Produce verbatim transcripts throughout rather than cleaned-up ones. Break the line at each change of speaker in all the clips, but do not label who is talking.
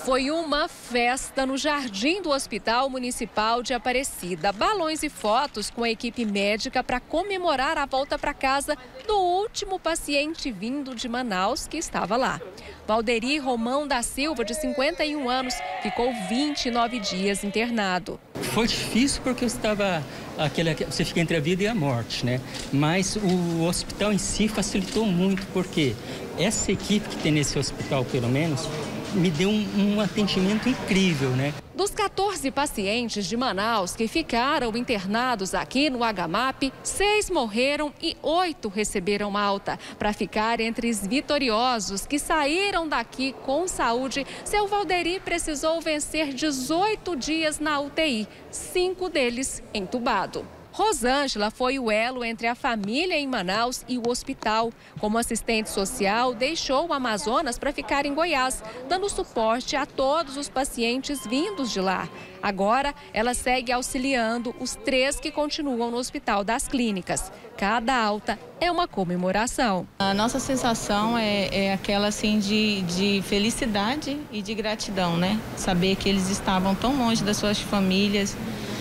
Foi uma festa no jardim do Hospital Municipal de Aparecida. Balões e fotos com a equipe médica para comemorar a volta para casa do último paciente vindo de Manaus que estava lá. Valderi Romão da Silva, de cinquenta e um anos, ficou vinte e nove dias internado.
Foi difícil porque eu estava, aquele, você fica entre a vida e a morte, né? Mas o hospital em si facilitou muito, porque essa equipe que tem nesse hospital, pelo menos, me deu um, um atendimento incrível, né?
Dos quatorze pacientes de Manaus que ficaram internados aqui no H M A P, seis morreram e oito receberam alta. Para ficar entre os vitoriosos que saíram daqui com saúde, seu Valderi precisou vencer dezoito dias na U T I, cinco deles entubado. Rosângela foi o elo entre a família em Manaus e o hospital. Como assistente social, deixou o Amazonas para ficar em Goiás, dando suporte a todos os pacientes vindos de lá. Agora, ela segue auxiliando os três que continuam no Hospital das Clínicas. Cada alta é uma comemoração.
A nossa sensação é, é aquela assim de, de felicidade e de gratidão, né? Saber que eles estavam tão longe das suas famílias.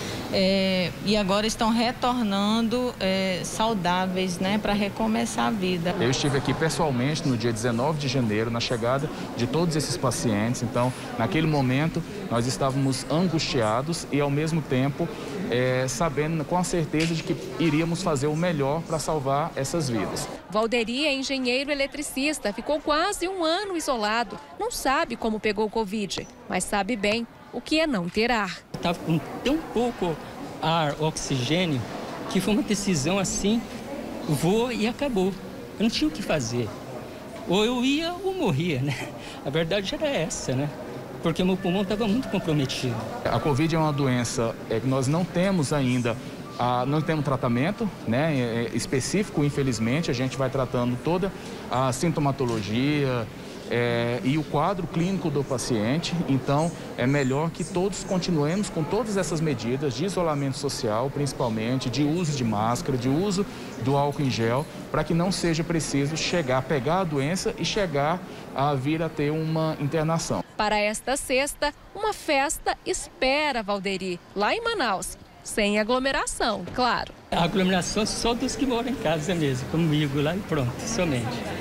É, e agora estão retornando é, saudáveis, né, para recomeçar a vida.
Eu estive aqui pessoalmente no dia dezenove de janeiro, na chegada de todos esses pacientes. Então, naquele momento, nós estávamos angustiados e, ao mesmo tempo, é, sabendo com a certeza de que iríamos fazer o melhor para salvar essas vidas.
Valderi é engenheiro eletricista, ficou quase um ano isolado. Não sabe como pegou o Covid, mas sabe bem o que é não ter ar.
Estava com tão pouco ar, oxigênio, que foi uma decisão assim, vou e acabou. Eu não tinha o que fazer. Ou eu ia ou morria, né? A verdade era essa, né? Porque meu pulmão estava muito comprometido.
A Covid é uma doença é, que nós não temos ainda, ah, não temos tratamento, né, é, específico, infelizmente. A gente vai tratando toda a sintomatologia, É, e o quadro clínico do paciente. Então, é melhor que todos continuemos com todas essas medidas de isolamento social, principalmente, de uso de máscara, de uso do álcool em gel, para que não seja preciso chegar a pegar a doença e chegar a vir a ter uma internação.
Para esta sexta, uma festa espera Valderi, lá em Manaus, sem aglomeração, claro.
A aglomeração só dos que moram em casa mesmo, comigo lá e pronto, somente.